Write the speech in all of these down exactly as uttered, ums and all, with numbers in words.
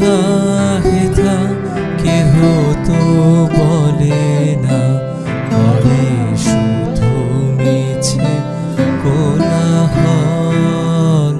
কথা হেথা কেহ তো বলে না, করে শুধু মিছে কোলাহল।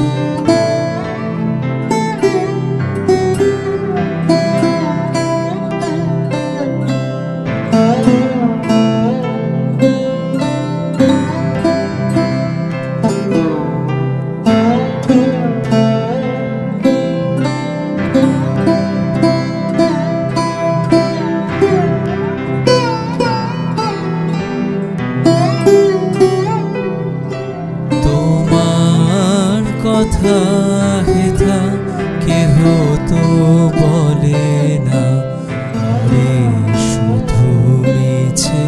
তোমার কথা হেথা কেহ তো বলে না, করে শুধু মিছে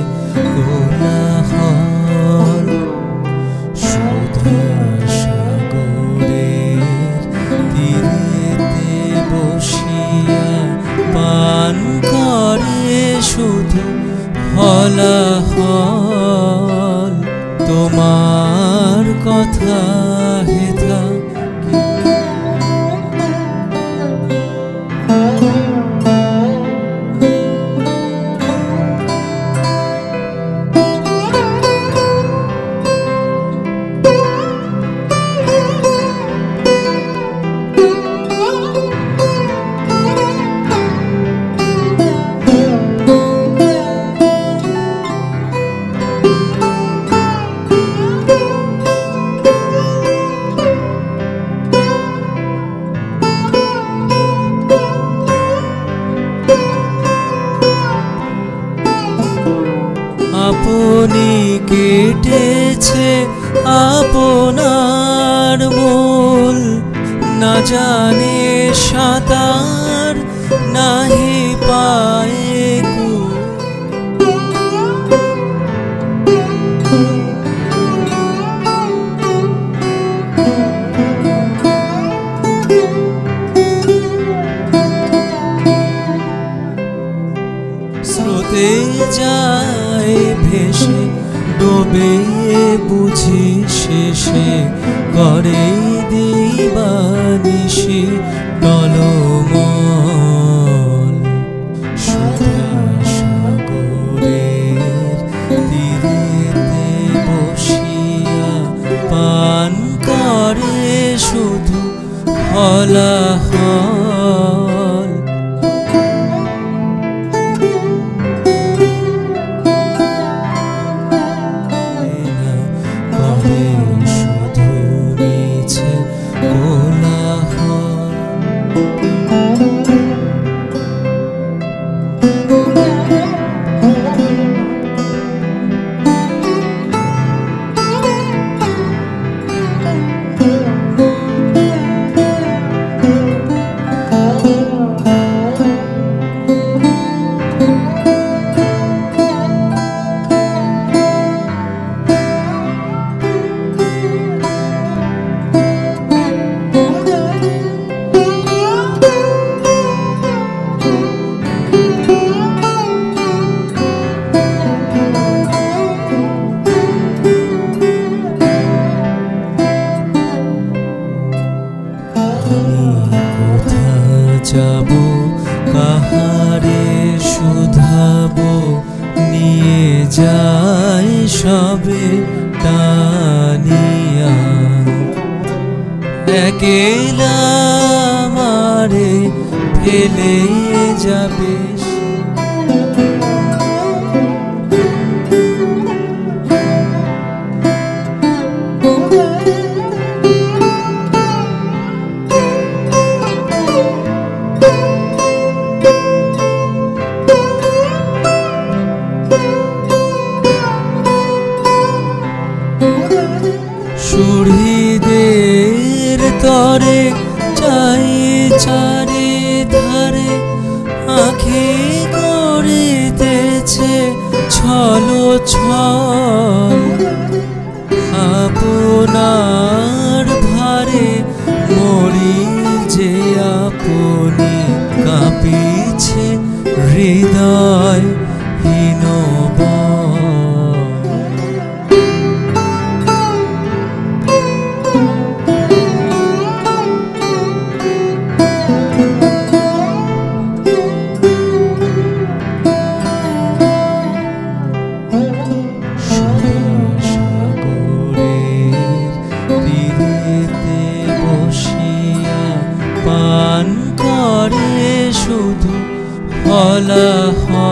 কোলাহল। সুধা সাগরের তীরেতে বসিয়া পান করে শুধু হলাহল। তোমার কথা হেথা আপনি কেটেছে আপনার মূল, না জানে সাঁতার নাহি পায়ে কুল। স্রোতে যায় ভেসে ডোবে বুঝি শেষে, করে দিবানিশি টলমল। সুধা সাগরের তীরেতে বসিয়া পান করে শুধু হলাহল। শুধু মিছে কোলাহল। যাব কাহারে শুধাবো, নিয়ে যায় সবে টানিয়া। একেলা আমারে ফেলে যাবে, সুহৃদের তরে চাই চারি ধারে, আঁখি করিতেছে ছল ছল। আপনার ভারে মরি যে আপনি, কাঁপিছে হৃদয় হীনবল। পান করে শুধু হলাহল।